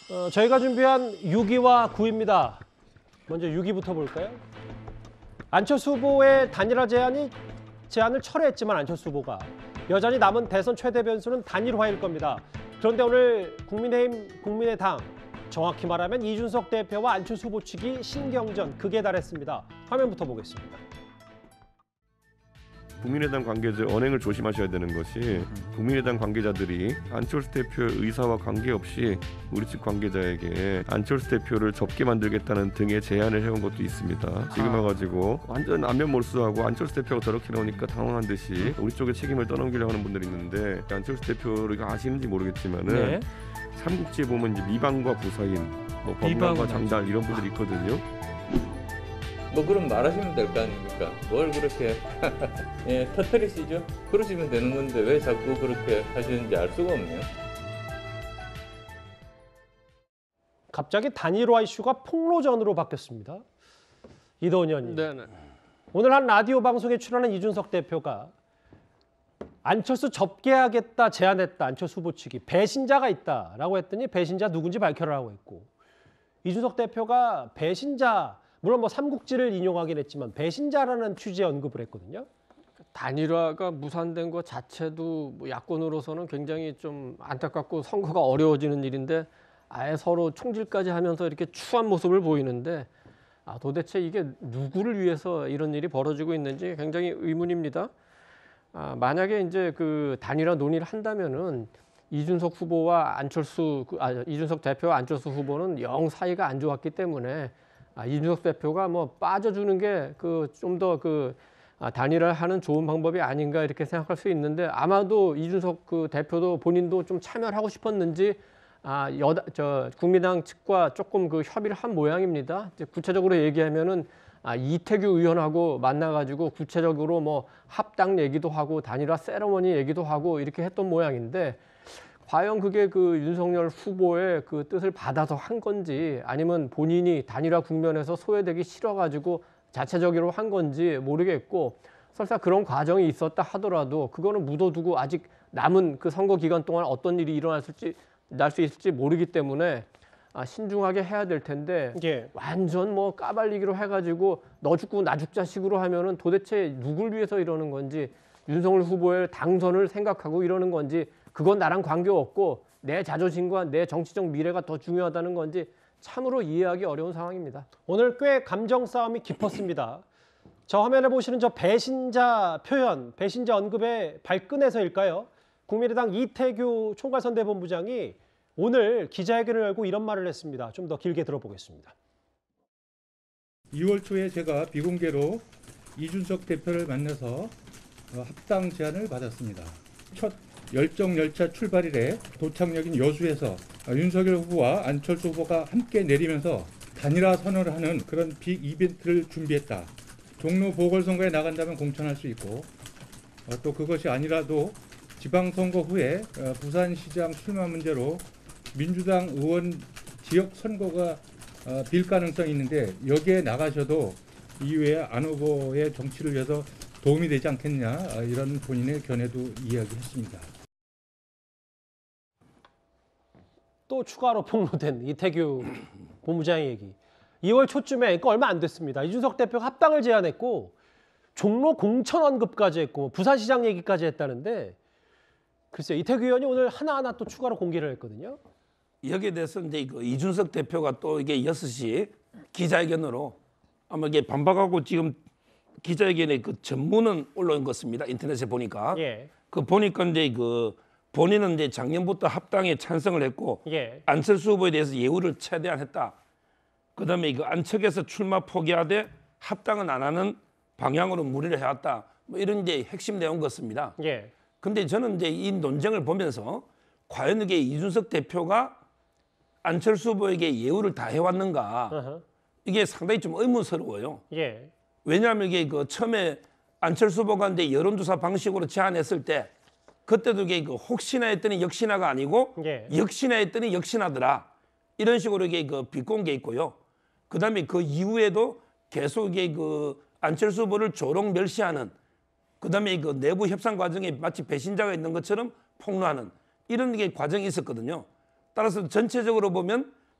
저희가 준비한 6위와 9위입니다. 먼저 6위부터 볼까요? 안철수 후보의 단일화 제안을 철회했지만 안철수 후보가 여전히 남은 대선 최대 변수는 단일화일 겁니다. 그런데 오늘 국민의당, 정확히 말하면 이준석 대표와 안철수 후보 측이 신경전 극에 달했습니다. 화면부터 보겠습니다. 국민의당 관계자 언행을 조심하셔야 되는 것이 국민의당 관계자들이 안철수 대표의 의사와 관계없이 우리 측 관계자에게 안철수 대표를 접게 만들겠다는 등의 제안을 해온 것도 있습니다. 지금 와가지고 완전 안면 몰수하고 안철수 대표가 저렇게 나오니까 당황한 듯이 우리 쪽에 책임을 떠넘기려고 하는 분들이 있는데 안철수 대표를 아시는지 모르겠지만은 네. 삼국지에 보면 이제 미방과 부사인, 뭐 범관과 장달 이런 분들이 있거든요. 뭐 그럼 말하시면 될 거 아닙니까? 뭘 그렇게 예, 터뜨리시죠? 그러시면 되는 건데 왜 자꾸 그렇게 하시는지 알 수가 없네요. 갑자기 단일화 이슈가 폭로전으로 바뀌었습니다. 이도훈 의원님. 네네. 오늘 한 라디오 방송에 출연한 이준석 대표가 안철수 접개하겠다 제안했다. 안철수 후보 측이 배신자가 있다라고 했더니 배신자 누군지 밝혀라고 했고 이준석 대표가 배신자 물론 뭐 삼국지를 인용하긴 했지만 배신자라는 취지의 언급을 했거든요. 단일화가 무산된 것 자체도 뭐 야권으로서는 굉장히 좀 안타깝고 선거가 어려워지는 일인데 아예 서로 총질까지 하면서 이렇게 추한 모습을 보이는데 도대체 이게 누구를 위해서 이런 일이 벌어지고 있는지 굉장히 의문입니다. 만약에 이제 그 단일화 논의를 한다면은 이준석 후보와 이준석 대표와 안철수 후보는 영 사이가 안 좋았기 때문에 이준석 대표가 뭐 빠져주는 게 그 좀 더 단일화를 하는 좋은 방법이 아닌가 이렇게 생각할 수 있는데 아마도 이준석 그 대표도 본인도 좀 참여를 하고 싶었는지 국민당 측과 조금 그 협의를 한 모양입니다. 이제 구체적으로 얘기하면은 이태규 의원하고 만나가지고 구체적으로 뭐 합당 얘기도 하고 단일화 세러머니 얘기도 하고 이렇게 했던 모양인데 과연 그게 그 윤석열 후보의 그 뜻을 받아서 한 건지 아니면 본인이 단일화 국면에서 소외되기 싫어가지고 자체적으로 한 건지 모르겠고 설사 그런 과정이 있었다 하더라도 그거는 묻어두고 아직 남은 그 선거 기간 동안 어떤 일이 날 수 있을지 모르기 때문에 신중하게 해야 될 텐데 예. 완전 뭐 까발리기로 해가지고 너 죽고 나 죽자식으로 하면은 도대체 누굴 위해서 이러는 건지 윤석열 후보의 당선을 생각하고 이러는 건지 그건 나랑 관계없고 내 자존심과 내 정치적 미래가 더 중요하다는 건지 참으로 이해하기 어려운 상황입니다. 오늘 꽤 감정 싸움이 깊었습니다. 저 화면에 보시는 저 배신자 표현, 배신자 언급의 발끈에서일까요? 국민의당 이태규 총괄선대본부장이 오늘 기자회견을 열고 이런 말을 했습니다. 좀 더 길게 들어보겠습니다. 2월 초에 제가 비공개로 이준석 대표를 만나서 합당 제안을 받았습니다. 첫 열정 열차 출발일에 도착역인 여수에서 윤석열 후보와 안철수 후보가 함께 내리면서 단일화 선언을 하는 그런 빅 이벤트를 준비했다. 종로 보궐선거에 나간다면 공천할 수 있고 또 그것이 아니라도 지방선거 후에 부산시장 출마 문제로 민주당 의원 지역 선거가 빌 가능성이 있는데 여기에 나가셔도 이후에 안 후보의 정치를 위해서 도움이 되지 않겠냐 이런 본인의 견해도 이야기했습니다. 또 추가로 폭로된 이태규 본부장의 얘기. 2월 초쯤에 그러니까 얼마 안 됐습니다. 이준석 대표가 합당을 제안했고 종로 공천 언급까지 했고 부산시장 얘기까지 했다는데 글쎄요. 이태규 의원이 오늘 하나하나 또 추가로 공개를 했거든요. 여기에 대해서 이제 그 이준석 대표가 또 이게 6시 기자회견으로 아마 이게 반박하고 지금 기자회견에 그 전문은 올라온 것 같습니다. 인터넷에 보니까. 예. 그 보니까 이제 그 본인은 이제 작년부터 합당에 찬성을 했고 예. 안철수 후보에 대해서 예우를 최대한 했다. 그다음에 그 안측에서 출마 포기하되 합당은 안 하는 방향으로 문의를 해왔다. 뭐 이런 이제 핵심 내용 같습니다. 예. 근데 저는 이제 이 논쟁을 보면서 과연 이게 이준석 대표가 안철수 후보에게 예우를 다 해왔는가 이게 상당히 좀 의문스러워요. 예. 왜냐하면 이게 그 처음에 안철수 후보가 이제 여론조사 방식으로 제안했을 때 그때도 이게 그 혹시나 했더니 역시나가 아니고 예. 역시나 했더니 역시나더라 이런 식으로 이게 그 비꼰 게 있고요. 그다음에 그 이후에도 계속 이게 그 안철수 후보를 조롱 멸시하는 그다음에 그 내부 협상 과정에 마치 배신자가 있는 것처럼 폭로하는 이런 게 과정이 있었거든요. 따라서 전체적으로 보면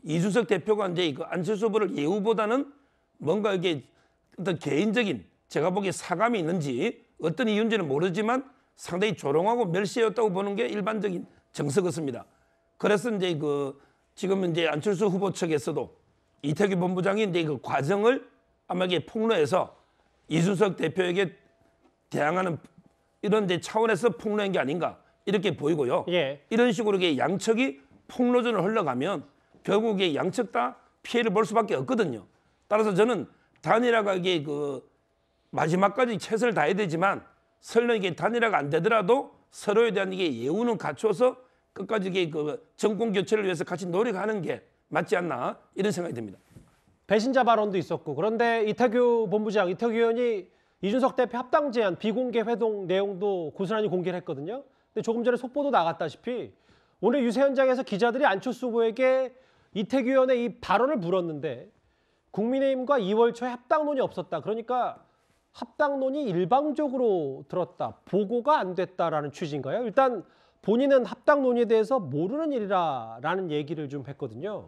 이준석 대표가 이제 그 안철수 후보를 예우보다는 뭔가 이게 어떤 개인적인 제가 보기에 사감이 있는지 어떤 이유인지는 모르지만 상당히 조롱하고 멸시했다고 보는 게 일반적인 정석 같습니다. 그래서 이제 그 지금 이제 안철수 후보 측에서도 이태규 본부장이 이제 그 과정을 아마 이게 폭로해서 이준석 대표에게 대항하는 이런 이제 차원에서 폭로한 게 아닌가 이렇게 보이고요. 예. 이런 식으로 이게 양측이 폭로전을 흘러가면 결국 이게 양측 다 피해를 볼 수밖에 없거든요. 따라서 저는 단일화가 이게 그 마지막까지 최선을 다해야 되지만 설령 이게 단일화가 안 되더라도 서로에 대한 이게 예우는 갖춰서 끝까지 이게 그 정권 교체를 위해서 같이 노력하는 게 맞지 않나 이런 생각이 듭니다. 배신자 발언도 있었고 그런데 이태규 본부장, 이태규 의원이 이준석 대표 합당 제안 비공개 회동 내용도 고스란히 공개를 했거든요. 근데 조금 전에 속보도 나갔다시피 오늘 유세 현장에서 기자들이 안철수 후보에게 이태규 의원의 이 발언을 물었는데 국민의힘과 2월 초에 합당론이 없었다. 그러니까 합당론이 일방적으로 들었다. 보고가 안 됐다라는 취지인가요? 일단 본인은 합당론에 대해서 모르는 일이라는 얘기를 좀 했거든요.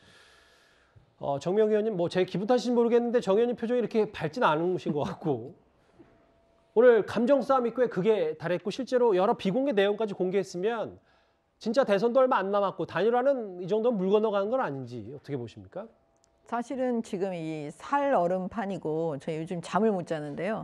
정명 의원님 뭐 제 기분 탓인지 모르겠는데 정 의원님 표정이 이렇게 밝진 않으신 것 같고 오늘 감정 싸움이 꽤 극에 달했고 실제로 여러 비공개 내용까지 공개했으면 진짜 대선도 얼마 안 남았고 단일화는 이 정도면 물 건너가는 건 아닌지 어떻게 보십니까? 사실은 지금 이 살 얼음판이고 저 요즘 잠을 못 자는데요.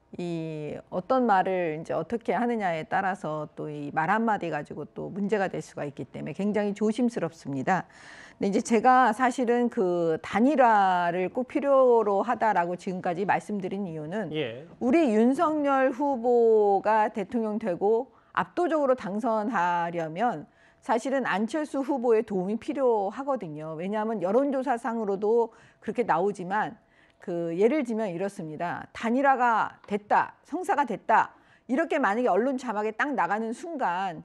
이 어떤 말을 이제 어떻게 하느냐에 따라서 또 이 말 한마디 가지고 또 문제가 될 수가 있기 때문에 굉장히 조심스럽습니다. 근데 이제 제가 사실은 그 단일화를 꼭 필요로 하다라고 지금까지 말씀드린 이유는 우리 윤석열 후보가 대통령 되고 압도적으로 당선하려면 사실은 안철수 후보의 도움이 필요하거든요. 왜냐하면 여론조사상으로도 그렇게 나오지만 그 예를 들면 이렇습니다. 단일화가 됐다, 성사가 됐다. 이렇게 만약에 언론 자막에 딱 나가는 순간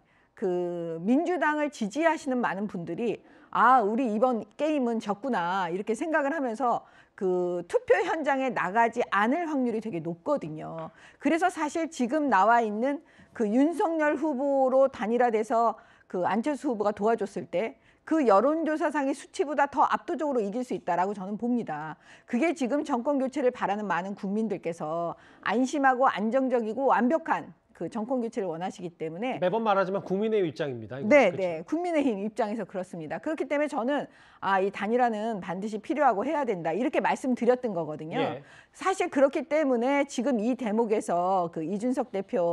그 민주당을 지지하시는 많은 분들이 아, 우리 이번 게임은 졌구나 이렇게 생각을 하면서 그 투표 현장에 나가지 않을 확률이 되게 높거든요. 그래서 사실 지금 나와 있는 그 윤석열 후보로 단일화돼서 그 안철수 후보가 도와줬을 때 그 여론조사상의 수치보다 더 압도적으로 이길 수 있다라고 저는 봅니다. 그게 지금 정권 교체를 바라는 많은 국민들께서 안심하고 안정적이고 완벽한 그 정권 교체를 원하시기 때문에 매번 말하지만 국민의힘 입장입니다. 네, 네, 국민의힘 입장에서 그렇습니다. 그렇기 때문에 저는 이 단일화는 반드시 필요하고 해야 된다 이렇게 말씀드렸던 거거든요. 예. 사실 그렇기 때문에 지금 이 대목에서 그 이준석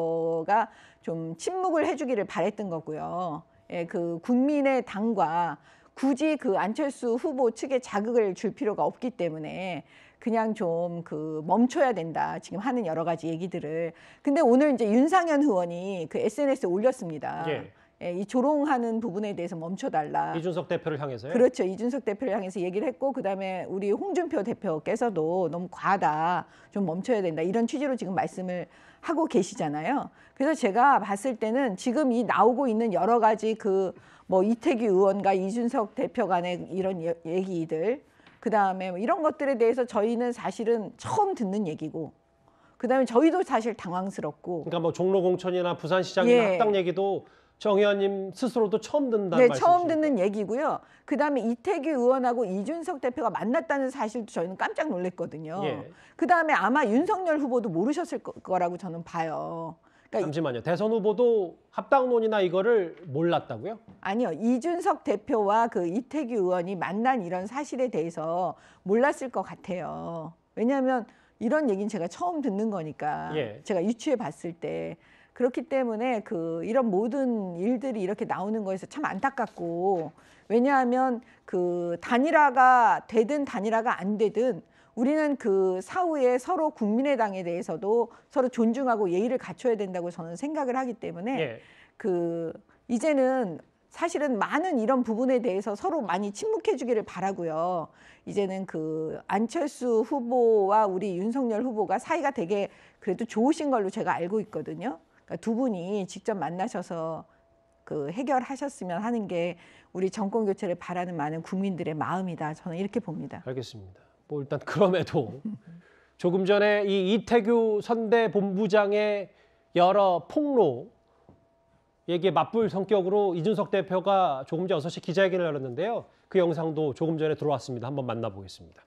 대표가 좀 침묵을 해주기를 바랬던 거고요. 예, 그 국민의 당과 굳이 그 안철수 후보 측에 자극을 줄 필요가 없기 때문에 그냥 좀 그 멈춰야 된다. 지금 하는 여러 가지 얘기들을. 근데 오늘 이제 윤상현 의원이 그 SNS에 올렸습니다. 예, 이 조롱하는 부분에 대해서 멈춰달라. 이준석 대표를 향해서요? 그렇죠. 이준석 대표를 향해서 얘기를 했고 그다음에 우리 홍준표 대표께서도 너무 과하다. 좀 멈춰야 된다. 이런 취지로 지금 말씀을 하고 계시잖아요. 그래서 제가 봤을 때는 지금 이 나오고 있는 여러 가지 그 뭐 이태규 의원과 이준석 대표 간의 이런 얘기들 그다음에 이런 것들에 대해서 저희는 사실은 처음 듣는 얘기고 그다음에 저희도 사실 당황스럽고 그러니까 뭐 종로 공천이나 부산시장이나 예. 합당 얘기도 정 의원님 스스로도 처음 듣는다는 네, 말씀이시죠? 처음 듣는 얘기고요. 그다음에 이태규 의원하고 이준석 대표가 만났다는 사실도 저희는 깜짝 놀랐거든요. 예. 그다음에 아마 윤석열 후보도 모르셨을 거라고 저는 봐요. 그러니까 잠시만요. 대선 후보도 합당론이나 이거를 몰랐다고요? 아니요. 이준석 대표와 그 이태규 의원이 만난 이런 사실에 대해서 몰랐을 것 같아요. 왜냐하면 이런 얘기는 제가 처음 듣는 거니까 예. 제가 유추해 봤을 때 그렇기 때문에 그 이런 모든 일들이 이렇게 나오는 거에서 참 안타깝고 왜냐하면 그 단일화가 되든 단일화가 안 되든 우리는 그 사후에 서로 국민의당에 대해서도 서로 존중하고 예의를 갖춰야 된다고 저는 생각을 하기 때문에 예. 그 이제는 사실은 많은 이런 부분에 대해서 서로 많이 침묵해 주기를 바라고요. 이제는 그 안철수 후보와 우리 윤석열 후보가 사이가 되게 그래도 좋으신 걸로 제가 알고 있거든요. 그러니까 두 분이 직접 만나셔서 그 해결하셨으면 하는 게 우리 정권 교체를 바라는 많은 국민들의 마음이다. 저는 이렇게 봅니다. 알겠습니다. 뭐 일단 그럼에도 조금 전에 이 이태규 선대 본부장의 여러 폭로 얘기에 맞불 성격으로 이준석 대표가 조금 전 6시 기자회견을 열었는데요. 그 영상도 조금 전에 들어왔습니다. 한번 만나보겠습니다.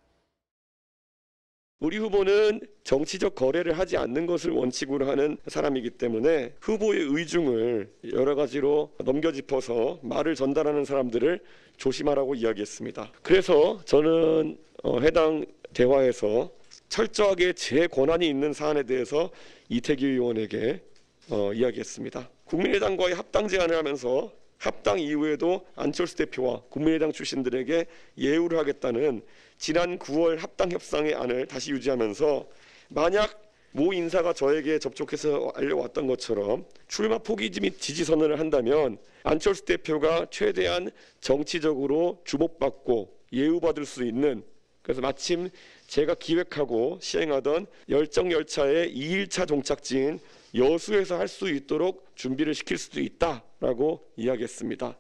우리 후보는 정치적 거래를 하지 않는 것을 원칙으로 하는 사람이기 때문에 후보의 의중을 여러 가지로 넘겨짚어서 말을 전달하는 사람들을 조심하라고 이야기했습니다. 그래서 저는 해당 대화에서 철저하게 제 권한이 있는 사안에 대해서 이태규 의원에게 이야기했습니다. 국민의당과의 합당 제안을 하면서 합당 이후에도 안철수 대표와 국민의당 출신들에게 예우를 하겠다는 지난 9월 합당 협상의 안을 다시 유지하면서 만약 모 인사가 저에게 접촉해서 알려왔던 것처럼 출마 포기 및 지지 선언을 한다면 안철수 대표가 최대한 정치적으로 주목받고 예우받을 수 있는, 그래서 마침 제가 기획하고 시행하던 열정열차의 2일차 종착지인 여수에서 할 수 있도록 준비를 시킬 수도 있다라고 이야기했습니다.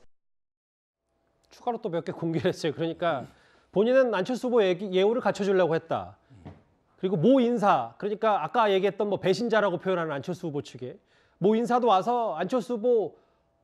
추가로 또 몇 개 공개를 했어요. 그러니까 본인은 안철수 후보 예우를 갖춰주려고 했다. 그리고 모 인사, 그러니까 아까 얘기했던 뭐 배신자라고 표현하는 안철수 후보 측에 모 인사도 와서 안철수 후보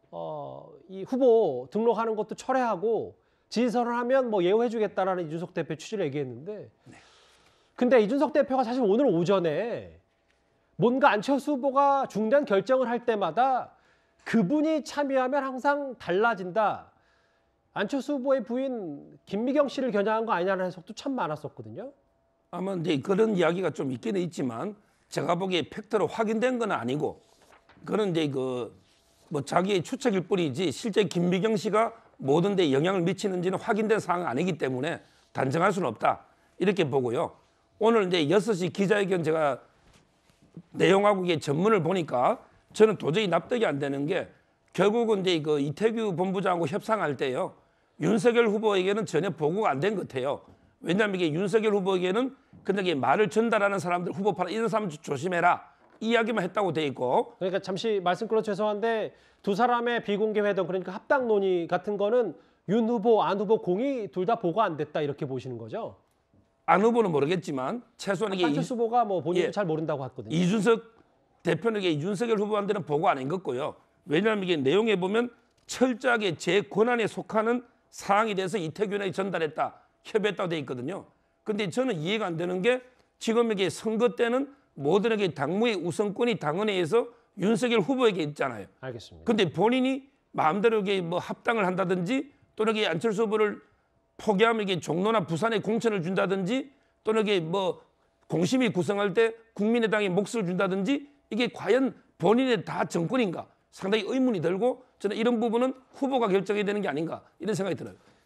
이 후보 등록하는 것도 철회하고 지지선을 하면 뭐 예우해주겠다라는 이준석 대표 취지를 얘기했는데, 근데 이준석 대표가 사실 오늘 오전에 뭔가 안철수 후보가 중대한 결정을 할 때마다 그분이 참여하면 항상 달라진다. 안철수 후보의 부인 김미경 씨를 겨냥한 거 아니냐는 해석도 참 많았었거든요. 아마 이제 그런 이야기가 좀 있기는 있지만 제가 보기에 팩트로 확인된 건 아니고 그런 이제 뭐 자기의 추측일 뿐이지 실제 김미경 씨가 모든 데 영향을 미치는지는 확인된 사항은 아니기 때문에 단정할 수는 없다 이렇게 보고요. 오늘 이제 6시 기자회견 제가 내용하고 이게 전문을 보니까 저는 도저히 납득이 안 되는 게 결국은 이제 이태규 본부장하고 협상할 때요. 윤석열 후보에게는 전혀 보고가 안 된 것 같아요. 왜냐하면 이게 윤석열 후보에게는 그냥 이게 말을 전달하는 사람들 후보파라 이런 사람 조심해라 이야기만 했다고 돼 있고. 그러니까 잠시 말씀 끊어 죄송한데 두 사람의 비공개 회동, 그러니까 합당 논의 같은 거는 윤 후보, 안 후보 공이 둘 다 보고 안 됐다 이렇게 보시는 거죠? 안 후보는 모르겠지만 최소한 이게 안철수 후보가 뭐 본인이 예, 잘 모른다고 했거든요. 이준석 대표는 이게 윤석열 후보한테는 보고 안 한 것고요. 왜냐하면 이게 내용에 보면 철저하게 제 권한에 속하는 사항에 대해서 이태균에게 전달했다, 협의했다고 돼 있거든요. 근데 저는 이해가 안 되는 게 지금 이게 선거 때는 모든에게 당무의 우선권이 당원회에서 윤석열 후보에게 있잖아요. 알겠습니다. 근데 본인이 마음대로 이게 뭐 합당을 한다든지 또는 이게 안철수 후보를 포기하면 이게 종로나 부산에 공천을 준다든지 또는 이게 뭐 공심위 구성할 때 국민의당에 몫을 준다든지 이게 과연 본인의 다 정권인가 상당히 의문이 들고 저는 이런 부분은 후보가 결정해야 되는 게 아닌가 이런 생각이 들어요.